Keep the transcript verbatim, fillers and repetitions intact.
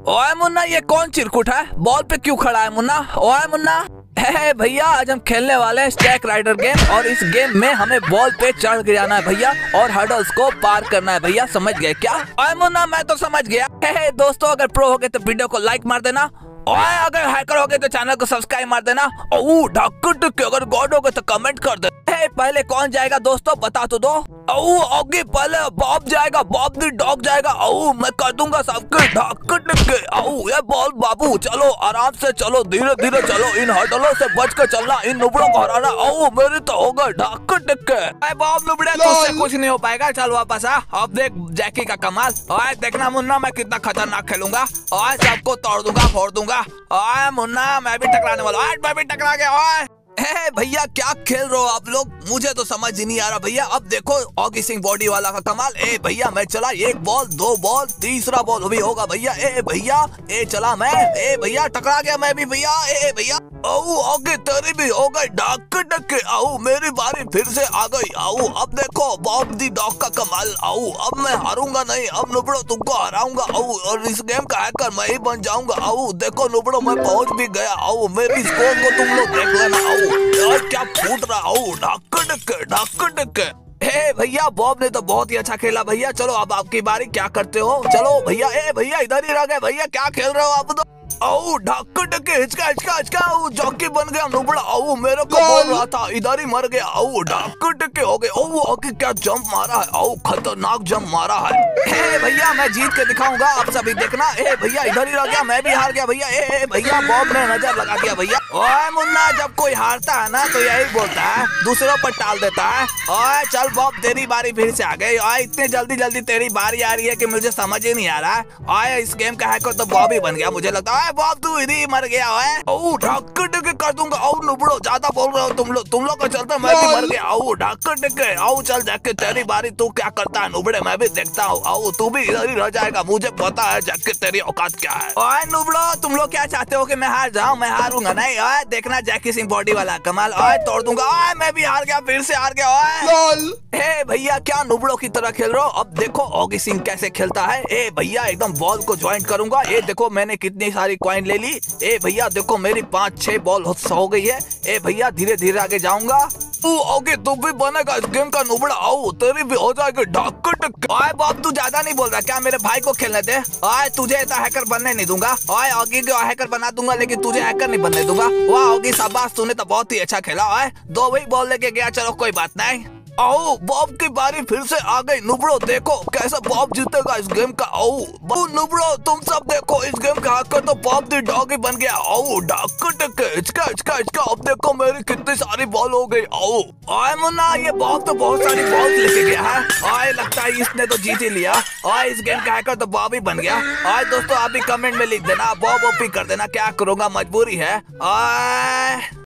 ओए मुन्ना, ये कौन चिरकुट है? बॉल पे क्यों खड़ा है मुन्ना? ओए मुन्ना, है भैया, आज हम खेलने वाले हैं स्टैक राइडर गेम और इस गेम में हमें बॉल पे चढ़ गिराना है भैया और हर्डल्स को पार करना है भैया। समझ गए क्या? ओए मुन्ना, मैं तो समझ गया। है दोस्तों, अगर प्रो हो गए तो वीडियो को लाइक मार देना। ओए अगर हैकर हो गए तो चैनल को सब्सक्राइब मार देना। ओ ढक्कन के अगर गॉड हो गए तो कमेंट कर दे। पहले कौन जाएगा दोस्तों, बता तो दो। ओ आगे पहले बॉब जाएगा, बॉब दी डॉग जाएगा। ओ मैं कर दूंगा सबके ढक्कन के। ओ ये बॉल बाबू, चलो आराम से चलो, धीरे धीरे चलो, इन हर्डलों से बच के चलना, इन नुबड़ों को हराना। ओ मेरी तो हो गए ढक्कन के। बॉब नुबड़े, तुझसे कुछ नहीं हो पाएगा, चल वापस आ। अब देख जैकी का कमाल। ओए देखना मुन्ना, मैं कितना खतरनाक खेलूंगा। ओए सबको तोड़ दूंगा, फोड़ दूंगा। ओए मुन्ना, मैं भी टकराने वाला हूँ। मैं भी टकरा गया। ओए ए भैया, क्या खेल रहे हो आप लोग? मुझे तो समझ ही नहीं आ रहा भैया। अब देखो ऑगी सिंह बॉडी वाला का कमाल। ए भैया, मैं चला, एक बॉल, दो बॉल, तीसरा बॉल भी होगा भैया। ए भैया, ए चला मैं। ए भैया, टकरा गया मैं भी भैया। ए भैया, आओ आगे तेरी भी हो गई ढक ढक। आओ मेरी बारी फिर से आ गई। आओ अब देखो बॉब दी डॉग का कमाल। आओ अब मैं हारूंगा नहीं, अब नुबड़ो तुमको हराऊंगा। आओ और इस गेम का हैकर मैं ही बन जाऊंगा। आओ देखो नुबड़ो, मैं पहुंच भी गया। आओ मेरी स्कोर को तुम लोग देख लेना। आओ यार क्या फूट रहा। आओ ढक ढक ढक ढक। हे भैया, बॉब ने तो बहुत ही अच्छा खेला भैया। चलो अब आपकी बारी, क्या करते हो? चलो भैया। ए भैया, इधर ही रह गए भैया, क्या खेल रहे हो आप तो? आओ ढक ढक हिचका हिचका हिचका। आओ जॉकी बन गया नुबड़ा। आओ मेरे को बोल रहा था, इधर ही मर गया। आओ ढक ढक हो गए। आओ आगे क्या जंप मारा है। आओ खतरनाक जंप मारा है। हे भैया, मैं जीत के दिखाऊंगा, आप सभी देखना। ए भैया, इधर ही रह गया, मैं भी हार गया भैया। ए भैया, बॉब ने नजर लगा दिया भैया। ओए मुन्ना, जब कोई हारता है ना तो यही बोलता है, दूसरों पर टाल देता है। ओए चल बॉब, तेरी बारी फिर से आ गई। ओए इतनी जल्दी जल्दी तेरी बारी आ रही है कि मुझे समझ ही नहीं आ रहा है। ओए इस गेम का हैकर तो बॉब ही बन गया मुझे लगता है। बॉब तू इधर ही मर गया है। ओ ढक ढक कर दूंगा। आओ नुबड़ो, ज्यादा बोल रहे हो तुम लोग। तुम लोग का चलते मैं भी मर गया। आओ ढक ढक। आओ चल जाके तेरी बारी, तू क्या करता है नुबड़े, मैं भी देखता हूँ। आओ तू भी इधर ही रह जाएगा, मुझे पता है जाके तेरी औकात क्या है। ओए नुबड़ो, तुम लोग क्या चाहते हो कि मैं हार जाऊं? मैं हारूंगा नहीं। ओए देखना जैकी सिंह बॉडी वाला कमाल। ओए तोड़ दूंगा। ओए मैं भी हार गया, फिर से हार गया। ओए हे भैया, क्या नुबड़ो की तरह खेल रहे हो? अब देखो ऑगी सिंह कैसे खेलता है। ए भैया, एकदम बॉल को ज्वाइन करूंगा। ये देखो मैंने कितनी सारी कॉइन ले ली। ए भैया देखो, मेरी पाँच छह बॉल हो गई है। ए भैया, धीरे धीरे आगे जाऊंगा। तू आगे, तू भी बनेगा इस गेम का नुबड़ा। आओ तेरी भी हो जाएगी ढक ढक। ओए बॉब, तू ज्यादा नहीं बोल रहा क्या? मेरे भाई को खेलने दे। ओए तुझे ऐसा हैकर बनने नहीं दूंगा। ओए ऑगी को हैकर बना दूंगा, लेकिन तुझे हैकर नहीं बनने दूंगा। वाह ऑगी, शाबाश, तूने तो बहुत ही अच्छा खेला। ओए दो वही बॉल लेके गया, चलो कोई बात नहीं। आओ बॉब की बारी फिर से आ गई। नुबड़ो देखो कैसे बॉब जीतेगा इस गेम का। आओ नुबड़ो, तुम सब देखो, इस गेम का हैकर तो बॉब दी डॉग ही बन गया। आओ ढक ढक हिचका हिचका हिचका। अब देखो मेरी कितनी सारी बॉल हो गई। आओ ओए मुन्ना, ये बॉब तो बहुत सारी बॉल लेके गया है। ओए लगता है इसने तो जीत ही लिया। ओए इस गेम का हैकर तो बॉब ही बन गया। ओए दोस्तों, आप भी कमेंट में लिख देना, बॉब ओपी कर देना। क्या करूंगा, मजबूरी है। ओए